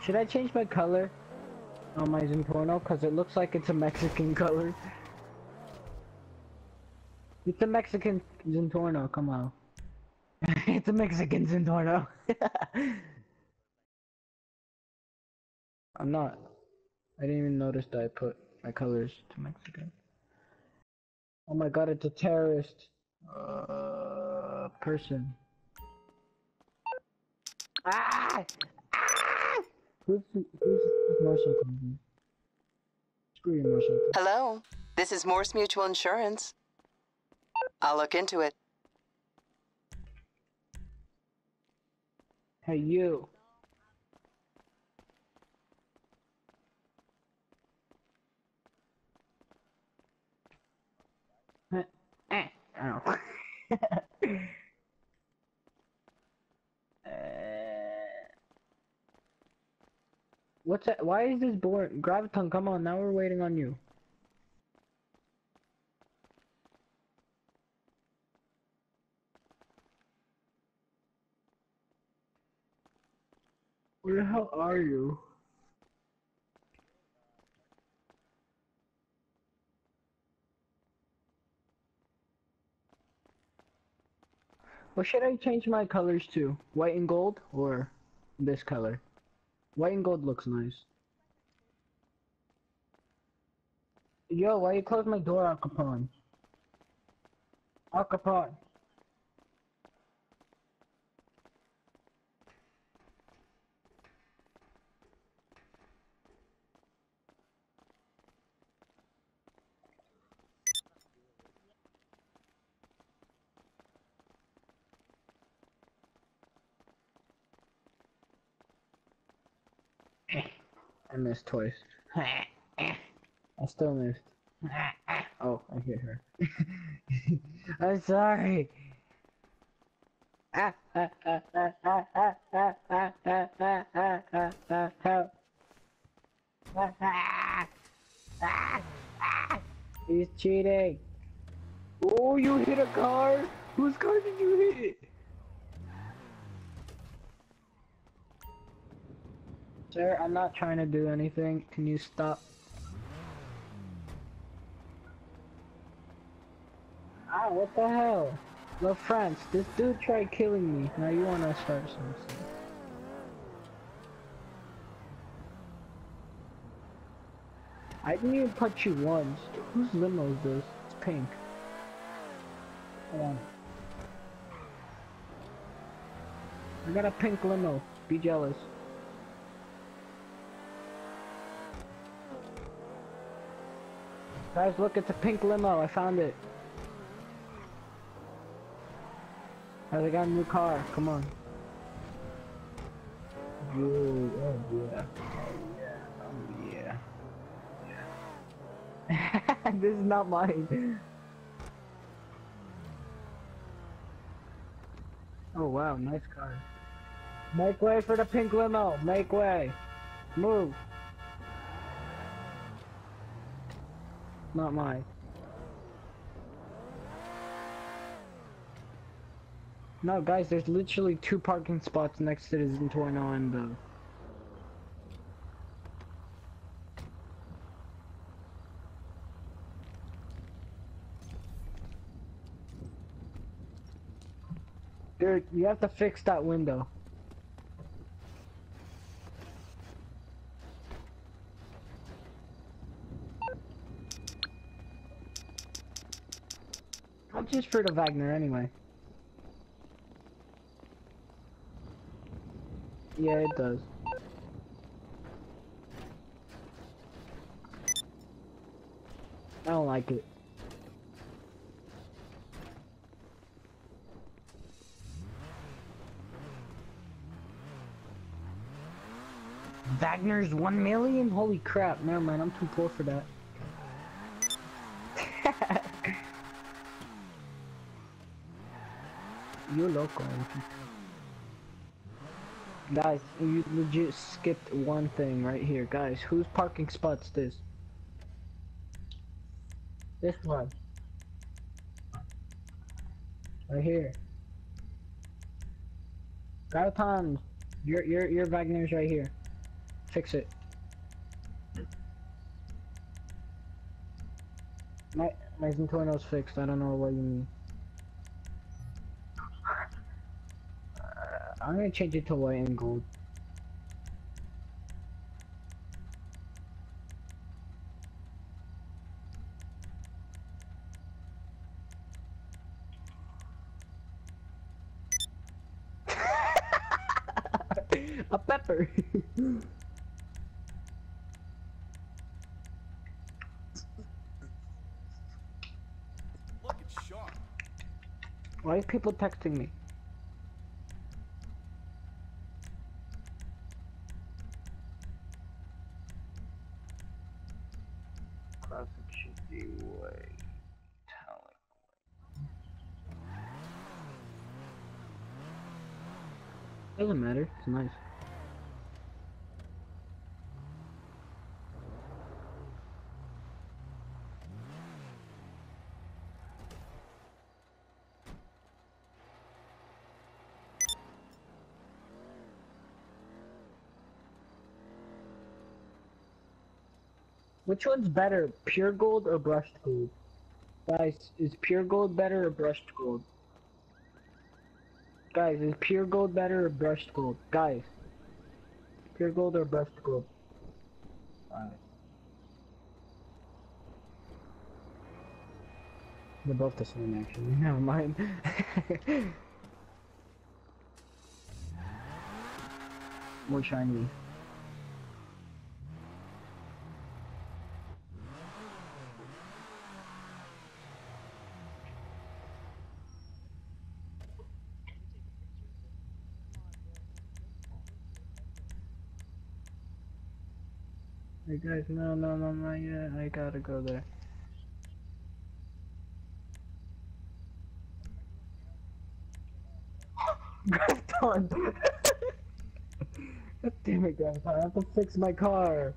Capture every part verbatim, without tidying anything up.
Should I change my color on my Zentorno? Cause it looks like it's a Mexican color. It's a Mexican Zentorno, come on. It's a Mexican Zentorno. I'm not. I didn't even notice that I put my colors to Mexican. Oh my god, it's a terrorist uh, person. Ah! Ah! Who's, who's Marshall company? Screw your Marshall. Hello, this is Morse Mutual Insurance. I'll look into it. Hey, you. Eh, ow. uh, what's that? Why is this boring? Graviton, come on, now we're waiting on you. Where the hell are you? What should I change my colors to? White and gold or this color? White and gold looks nice. Yo, why you close my door, Al Capone? Al Capone. I missed twice. I still missed. Oh, I hit her. I'm sorry. He's cheating. Oh, you hit a car? Whose car did you hit? Sir, I'm not trying to do anything. Can you stop? Ah, what the hell? Well, France, this dude tried killing me. Now you wanna start something. I didn't even punch you once. Whose limo is this? It's pink. Hold on. I got a pink limo. Be jealous. Guys, look, it's a pink limo. I found it. I got a new car. Come on. Oh, oh yeah. Oh yeah. Oh yeah. Yeah. This is not mine. Oh wow, nice car. Make way for the pink limo. Make way. Move. Not mine. No, guys, there's literally two parking spots next to the Zentorno and the... Dude, you have to fix that window. How much is for the Wagner anyway? Yeah, it does. I don't like it. Wagner's one million? Holy crap, never mind, I'm too poor for that. You're local. Guys, you legit skipped one thing right here. Guys, whose parking spot's this? This one. Right here. Gaetan, your your your Wagner's right here. fix it. My my Zentorno's fixed. I don't know what you mean. Uh, I'm gonna change it to white and gold. A pepper. Looking sharp. Why are people texting me? Classic should be way talent. Doesn't matter. It's nice. Which one's better, pure gold or brushed gold? Guys, is pure gold better or brushed gold? Guys, is pure gold better or brushed gold? Guys, pure gold or brushed gold? Alright. They're both the same actually, never mind. More shiny. Hey guys, no, no, no, not yet. I gotta go there. Grafton! God damn it, Grafton. I have to fix my car.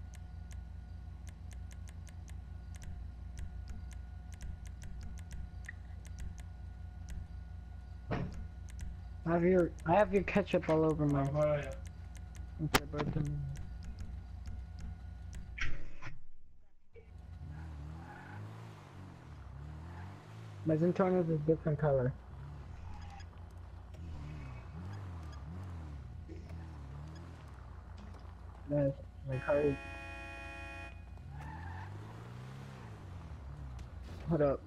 I have your, I have your ketchup all over my. Okay, Burton. My Zentorno is a different color. Nice. My car is... Hold up.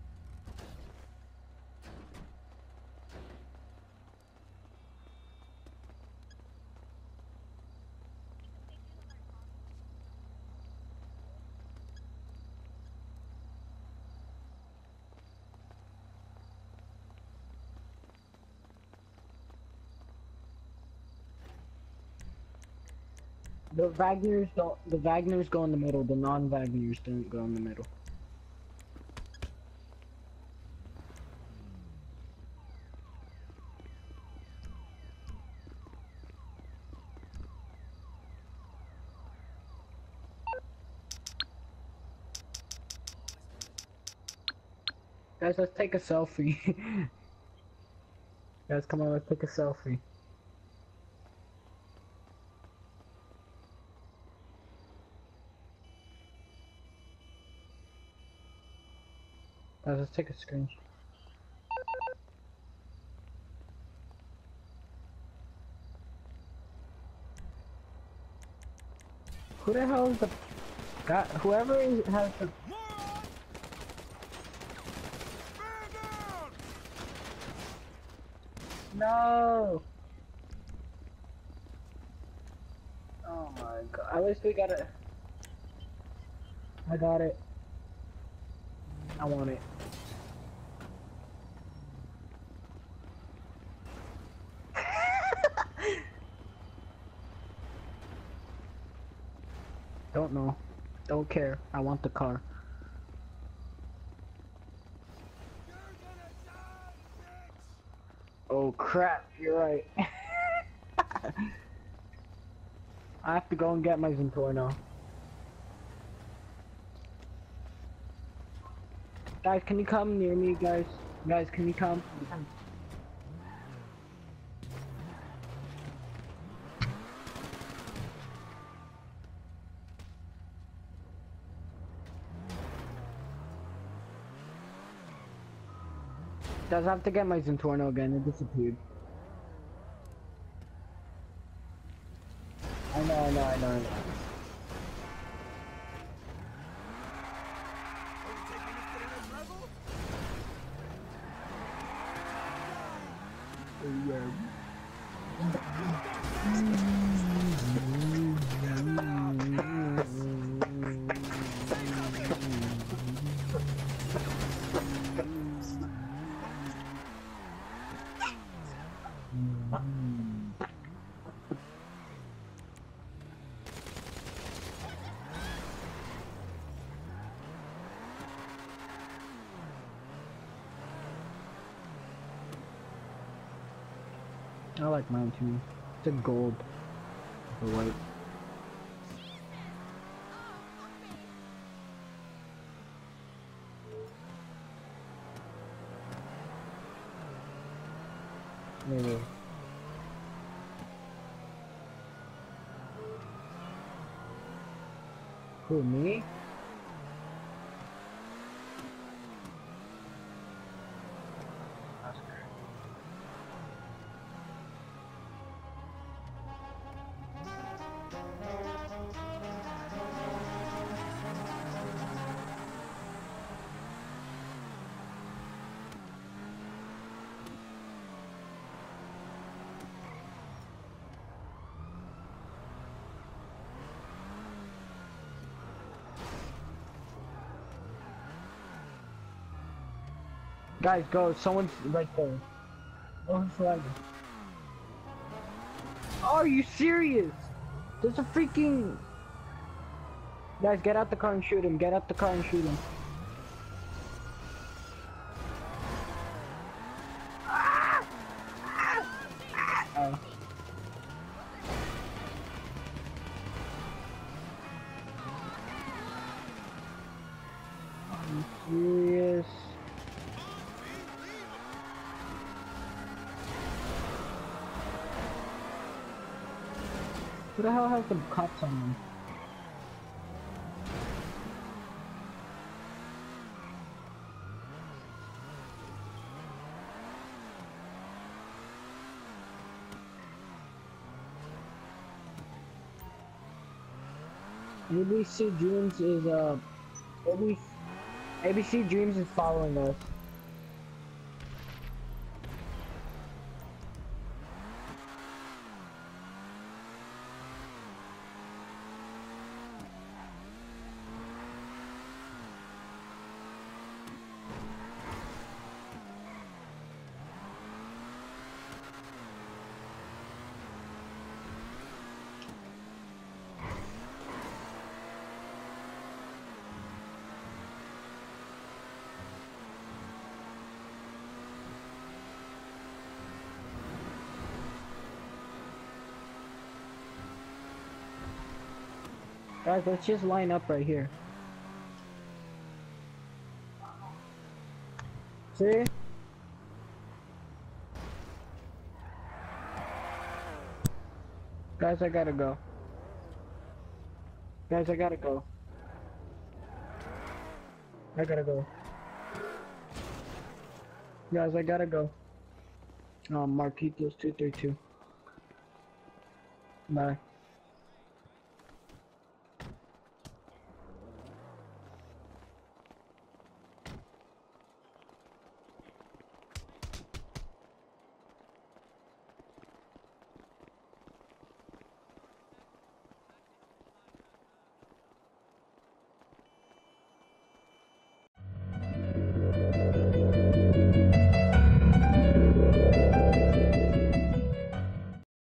The Wagners don't. The Wagners go in the middle. The non-Wagners don't go in the middle. Guys, let's take a selfie. Guys, come on, let's take a selfie. Guys, let's take a screenshot. Who the hell is the guy? Whoever is, has the. No! Oh my god. At least we got it. I got it. I want it. Don't know. Don't care. I want the car. Oh crap, you're right. I have to go and get my Zentorno. Guys, can you come near me, guys? Guys, can you come? Does have to get my Zentorno again, it disappeared. I know, I know, I know, I know. I like mine too. It's a gold. The white. Maybe. Who, me? Guys, go. Someone's right there. Oh, who's flagging? Oh, are you serious? There's a freaking... Guys, get out the car and shoot him. Get out the car and shoot him. Ah! Ah! Ah! Oh. Are you serious? Who the hell has the cops on them? A B C Dreams is uh A B C Dreams is following us. Guys, let's just line up right here. See? Guys, I gotta go. Guys, I gotta go. I gotta go. Guys, I gotta go. Um, Marquitos two thirty-two. Bye.